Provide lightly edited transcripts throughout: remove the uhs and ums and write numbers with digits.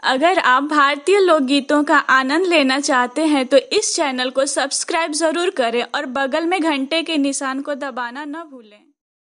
अगर आप भारतीय लोकगीतों का आनंद लेना चाहते हैं तो इस चैनल को सब्सक्राइब जरूर करें और बगल में घंटे के निशान को दबाना न भूलें।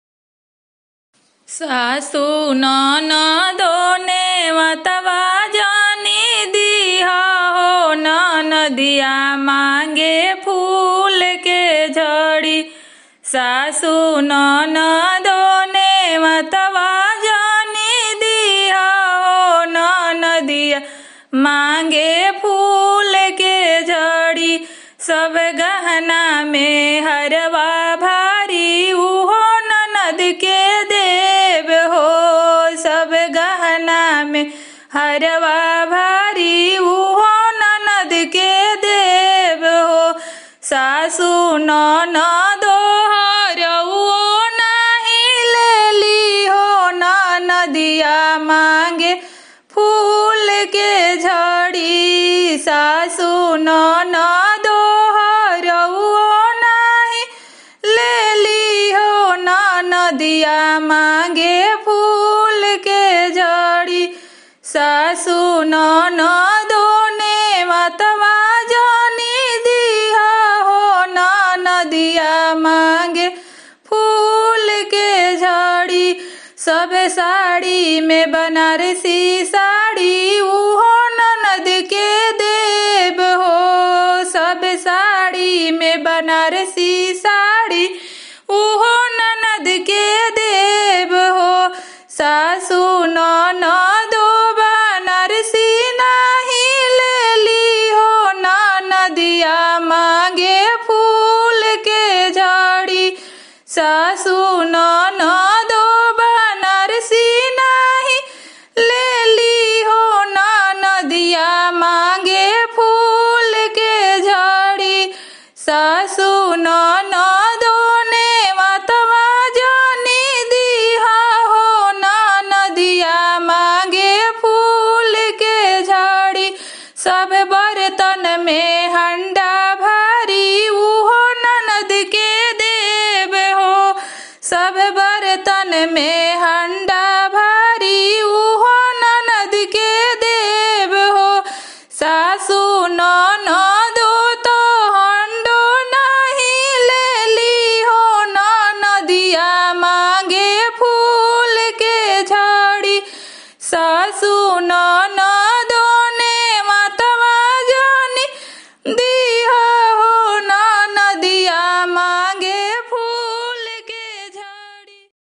सासू ननदो ने मतवा जानी दिया हो, ननदिया मांगे फूल के झड़ी। सासू ननदो ने मतवा जानी दिया हो, ननदिया मांगे फूल के झड़ी। सब गहना में हरवा भारी उहो ननद के देव हो, सब गहना में हरवा भारी उहो ननद के देव हो। सासू ननदो हरउओ नाही लेली हो, ननदिया मांगे फूल के झड़ी। सासू ननदो हरउओ नाही लेली हो, ननदिया मांगे फूल के झड़ी। सासू ननदो ने मतवा जानी दिया हो, ननदिया मांगे फूल के झड़ी। सब साड़ी में बनारसी साड़ी उहो ननद के देव हो, सब साड़ी में बनारसी